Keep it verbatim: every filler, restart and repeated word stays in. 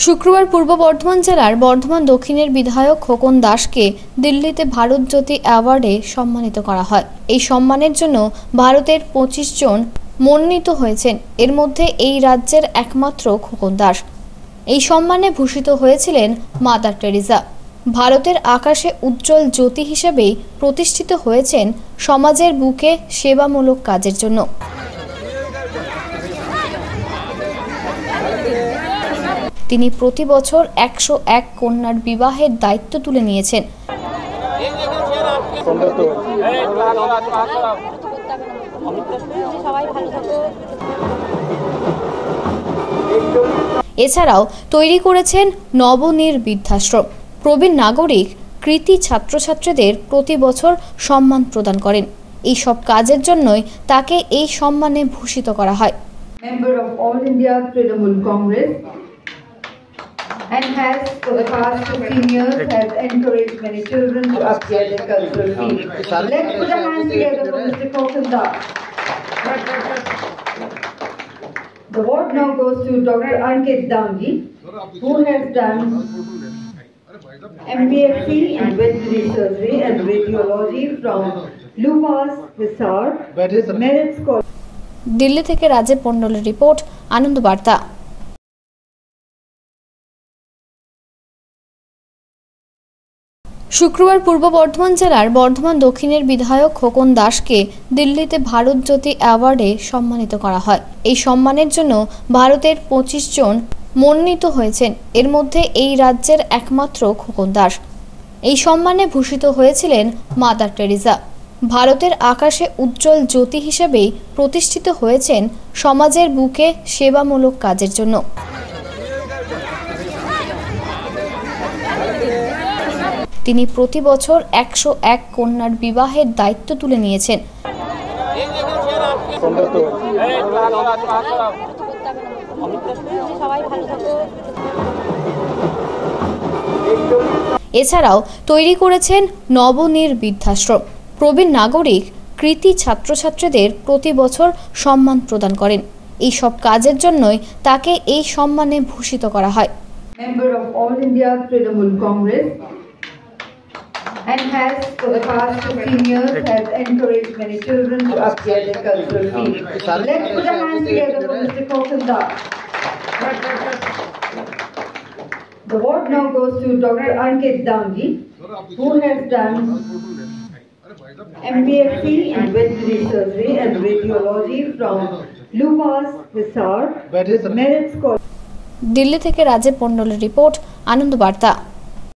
শুক্রবার পূর্ব বর্ধমান জেলার বর্ধমান দক্ষিণের বিধায়ক খোকন দাসকে দিল্লিতে ভারত জ্যোতি অ্যাওয়ার্ডে সম্মানিত করা হয়। এই সম্মানের জন্য ভারতের পঁচিশ জন মনোনীত হয়েছেন। এর মধ্যে এই রাজ্যের একমাত্র খোকন দাস। এই সম্মানে ভূষিত হয়েছিলেন মাদার টেরেসা। ভারতের আকাশে উজ্জ্বল জ্যোতি হিসেবেই প্রতিষ্ঠিত হয়েছেন সমাজের বুকে সেবামূলক কাজের জন্য। তিনি প্রতি বছর একশো এক কন্যার বিবাহের দায়িত্ব তুলে নিয়েছেন। এছাড়াও তৈরি করেছেন নবনীর বৃদ্ধাশ্রম। প্রবীণ নাগরিক কৃতি ছাত্রছাত্রীদের প্রতি বছর সম্মান প্রদান করেন। এই সব কাজের জন্যই তাকে এই সম্মানে ভূষিত করা হয়। Member of All India Trinamool Congress and has for the past fifteen years has encouraged many children to upgrade their cultural field. Let's put our hands together for Mister Khokon Das. The award now goes to Doctor Ankit Damji, who has done M B S c in veterinary surgery and radiology from Lupas, Hisar, with merit scholarship. Delhi থেকে রাজীব মণ্ডলের report, আনন্দ বার্তা। শুক্রবার পূর্ব বর্ধমান জেলার বর্ধমান দক্ষিণের বিধায়ক খোকন দাসকে দিল্লিতে ভারত জ্যোতি অ্যাওয়ার্ডে সম্মানিত করা হয়। এই সম্মানের জন্য ভারতের পঁচিশ জন মনোনীত হয়েছেন। এর মধ্যে এই রাজ্যের একমাত্র খোকন দাস। এই সম্মানে ভূষিত হয়েছিলেন মাদার টেরেসা। ভারতের আকাশে উজ্জ্বল জ্যোতি হিসেবেই প্রতিষ্ঠিত হয়েছেন সমাজের বুকে সেবামূলক কাজের জন্য। তিনি প্রতি বছর একশো এক কন্যার বিবাহের দায়িত্ব তুলে নিয়েছেন। এছাড়াও তৈরি করেছেন নবনীর বৃদ্ধাশ্রম। প্রবীণ নাগরিক কৃতি ছাত্রছাত্রীদের প্রতি বছর সম্মান প্রদান করেন। এই সব কাজের জন্যই তাকে এই সম্মানে ভূষিত করা হয়। Member of All India Trinamool Congress and has for the past fifteen years has encouraged many children to upgrade their cultural field. Let's put our hands together for Mister Khokon Das. The award now goes to Doctor Ankit Damji, who has done M B S c in veterinary surgery and radiology from Lupas, Hisar, with merit scholarship. Delhi থেকে রাজীব মণ্ডলের report, আনন্দ বার্তা।